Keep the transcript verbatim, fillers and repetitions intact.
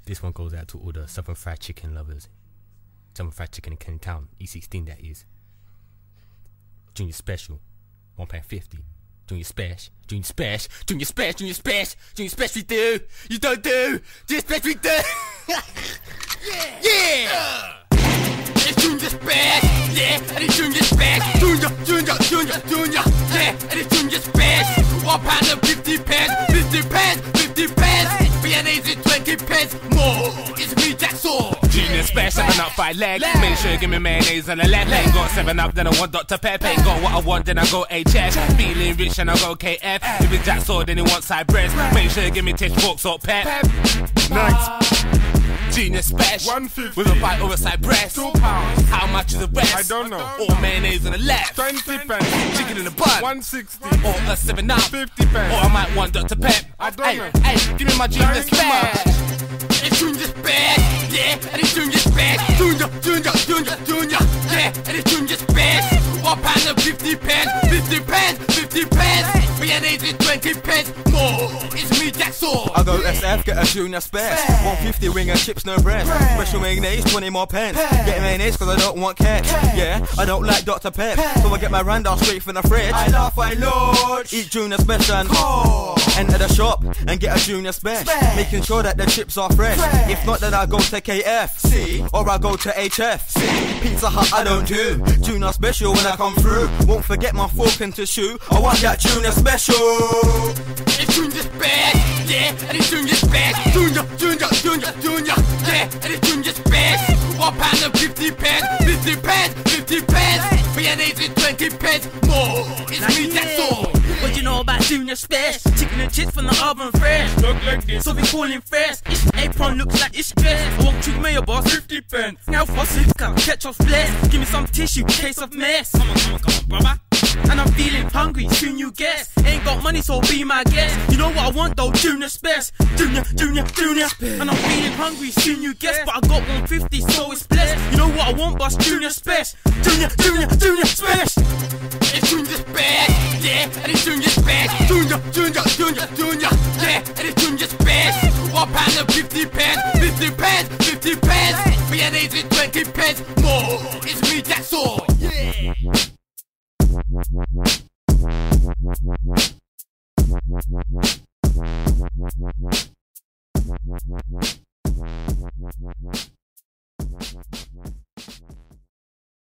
This one goes out to all the Southern Fried Chicken lovers. Southern Fried Chicken in Kenny Town, E sixteen that is. Junior Special, one pound fifty. Junior Special, Junior Special, Junior Special, Junior Special, Junior Special we do. You don't do. Junior Special we do. Yeah. Yeah. It's Junior Special. Yeah, and it's Junior Special. Junior, Junior, Junior, Junior. Yeah, and it's Junior Special. One pound and fifty pence, fifty pence, fifty pence. Mayonnaise is twenty pence more. It's me, that's all. Junior Special, seven up, five leg. Make sure you give me mayonnaise on the left. Ain't got seven up, then I want Doctor Pep. Ain't got what I want, then I go H F. Feeling rich and I go K F. If it's Jack Saw, then he wants side breast. Make sure you give me Tish Fork, salt, pep. Nice. Junior Special, one fifty with a bite over side breast. Two pounds. How much is the rest? I don't know. All mayonnaise on the left. Twenty pence. Chicken in the bun. One sixty. Or a seven up. Fifty pence. Or I might want Doctor Pep. I don't hey, know. Hey, give me my Junior Thank you, Special. It's Junior Special. Yeah, and it's Junior Special. Junior, Junior, Junior, Junior. Yeah, and it's Junior Special. One pound and fifty pence, fifty pence, fifty pence. Mayonnaise is twenty pence more. It's me, that's all. I go S F, get a Junior Special. one fifty wing and chips, no breast. Special mayonnaise, twenty more pence. Get mayonnaise cause I don't want catch. Yeah, I don't like Doctor Pep, so I get my Randall straight from the fridge. I laugh, I lodge. Eat Junior Special and oh. Enter the shop and get a Junior Special. Making sure that the chips are fresh. If not, then I go to K F C or I go to H F C. Pizza Hut I don't do. Junior Special when I come through. Won't forget my fork and tissue. I want that Junior Special. It's Junior Special. Yeah, and it's Junior Special. Junior, Junior, Junior, Junior. Yeah, and it's Junior Special. One pound and fifty pence, fifty pence, fifty pence. Mayonnaise is twenty pence more. It's me, that's all. What you know about Junior Special? Chicken and chips from the oven fresh. Look like this. So we callin' fresh. It's apron looks like it's stressed. I won't treat mayo boss, fifty pence. Now for six cup, ketchup's blessed. Give me some tissue, case of mess. Come on, come on, come on, brother. And I'm feeling hungry, soon you guess. Ain't got money, so be my guest. You know what I want though, Junior Special. Junior, Junior, Junior. And I'm feeling hungry, soon you guess. But I got one fifty, so it's blessed. You know what I want, boss, Junior Special. Junior, Junior, Junior Special. It's Junior Special. Yeah, and it's Junior Special. Junior, Junior, Junior, Junior. Yeah, and it's Junior Special. One pound and fifty pence, fifty pence, fifty pence. Mayonnaise is twenty pence more. It's me, that's all. Yeah.